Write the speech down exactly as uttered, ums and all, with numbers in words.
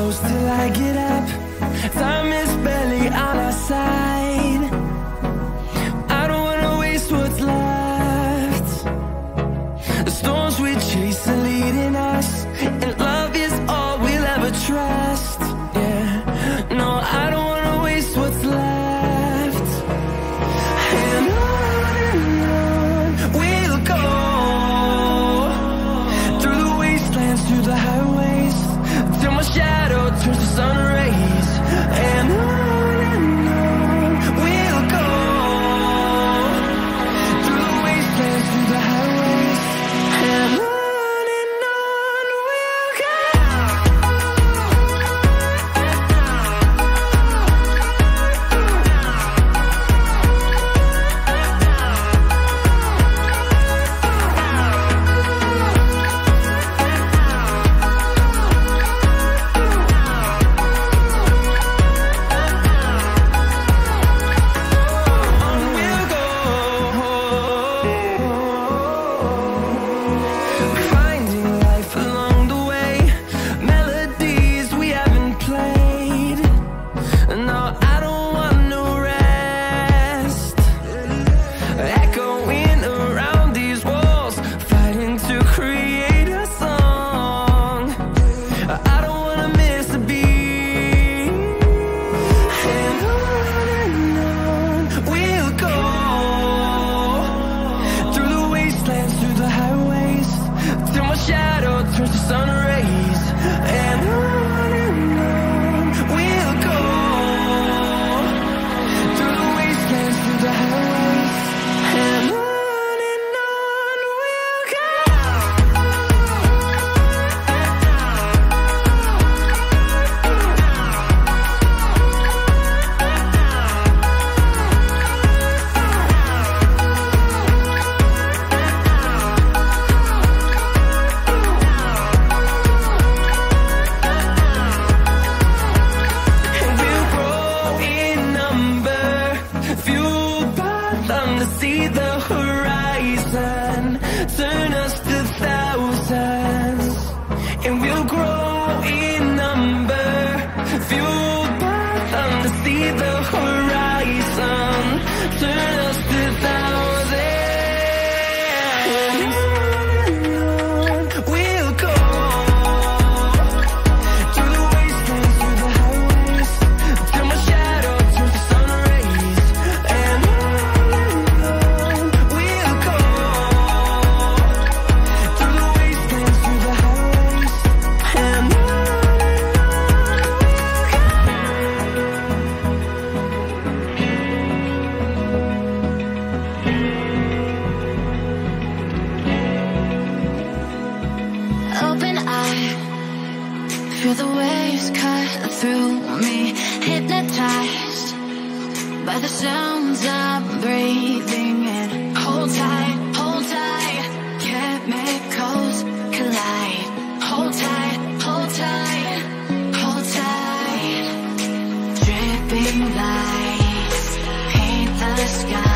close till I get up. Time is barely on our side. I don't wanna waste what's left. The storms we chase are leading us, and love is all we'll ever trust. Yeah, no, I don't wanna waste what's left. And on and on we'll go, through the wastelands, through the highways, till my shadow turns to sun rays. And on and on we'll go, through the wastelands, through the highways, and on. Lights paint the sky.